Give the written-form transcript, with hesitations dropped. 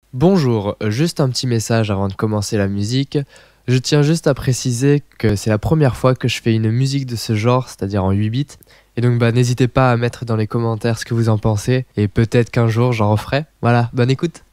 Bonjour, juste un petit message avant de commencer la musique. Je tiens juste à préciser que c'est la première fois que je fais une musique de ce genre, c'est-à-dire en 8 bits. Et donc n'hésitez pas à mettre dans les commentaires ce que vous en pensez et peut-être qu'un jour j'en referai. Voilà, bonne écoute.